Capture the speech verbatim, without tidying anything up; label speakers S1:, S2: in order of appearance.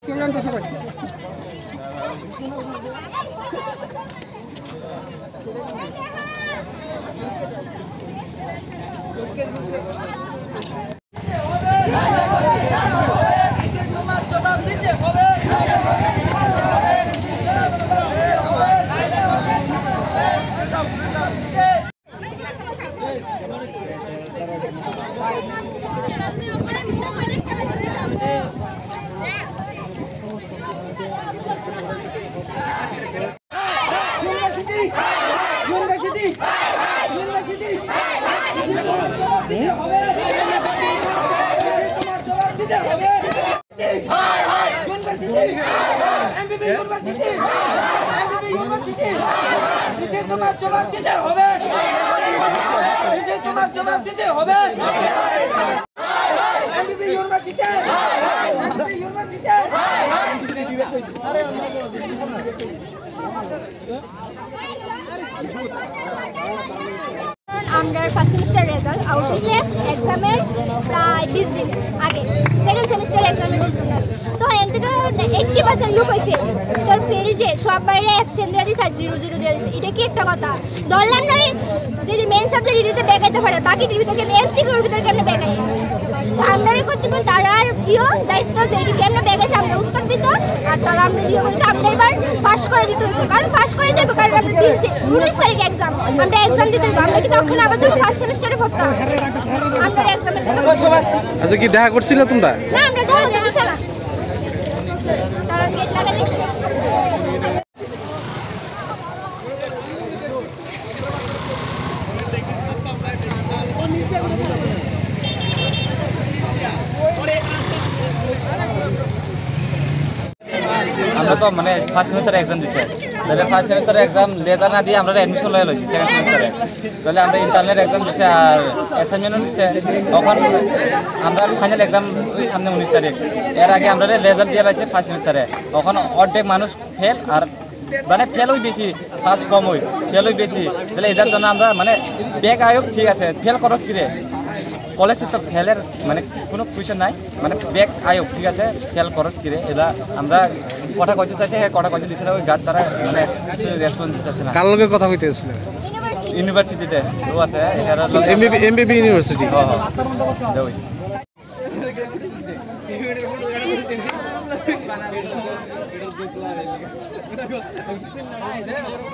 S1: তোমার জবাব দিতে হবে, তোমার জবাব দিতে হবে। MBB university, MBB university.
S2: আমরা ফার্স্ট সেমিস্টার রেজাল্ট আউট হয়েছে এক্সামের প্রায় বিশ দিন আগে, সেকেন্ড সেমিস্টার এক্সামের বিশ দিন আগে। তো এর থেকে এইট্টি পার্সেন্ট লোক ওই ফেল, তো ফেল যে সব বাইরে অ্যাবসেন্ট দিয়ে দিচ্ছে আর জিরো জিরো দিয়ে দিচ্ছে। এটা কি একটা কথা? ধরলাম নয় যদি মেন সাবজেক্ট ইডিতে বেগাইতে পারে, বাকি টির ভিতরে কেমন এমসিকিউর ভিতরে কেমন বেগাই, তো আমরা করতে পারি তারা আর ইয়ে দায়িত্ব যে এটি কেমন বেগাইছে আমরা উত্তর দিত, আর তারা আমরা ইয়ে করি তো আমরা এবার পাস করে দিতে হইব, কারণ পাস করে দিতে হইব, কারণ আমরা উনিশ তারিখে এক্সাম, আমরা এক্সাম দিতে হইব। আমরা কিন্তু ওখানে আবার যাবো ফার্স্ট সেমিস্টারে পড়তাম, আমরা এক্সামের
S3: আচ্ছা কি দেখা করছিল তোমরা?
S2: না আমরা দেখা করতে দিছে না, তারা গেট লাগাই দিছে।
S4: আমরা তো মানে ফার্স্ট সেমিস্টারে এক্সাম দিছে, তাহলে ফার্স্ট সেমিস্টারে এক্সাম লেজার না দিয়ে আমরা অ্যাডমিশন লয়ে লইছি সেকেন্ড সেমিস্টারে। তাহলে আমরা ইন্টারনাল এক্সাম দিছে আর অ্যাসাইনমেন্টও দিছে। তখন আমরা ফাইনাল এক্সাম ওই সামনে উনিশ তারিখ, এর আগে আমরা লেজার দিয়ে লাইছে ফার্স্ট সেমিস্টারে। তখন অর্ধেক মানুষ ফেল, আর মানে ফেল ওই বেশি, পাস কম ওই ফেল ওই বেশি। তাহলে এটার জন্য আমরা মানে ব্যাক আয়োগ ঠিক আছে, ফেল খরচ কিরে কলেজে তো ফেলের মানে কোনো কুয়েশন নাই, মানে ব্যাক আয়োগ ঠিক আছে, ফেল খরচ কিরে এটা আমরা কথা কইতে চাইছে, হ্যাঁ কথা কইতে দিছে না, ওই গাছ তারা মানে কিছু রেসপন্স দিতেছে না।
S3: কার লগে কথা কইতে আসলে?
S4: ইউনিভার্সিটিতে ও আছে,
S3: এমবিবি এমবিবি ইউনিভার্সিটি।
S4: হ্যাঁ হ্যাঁ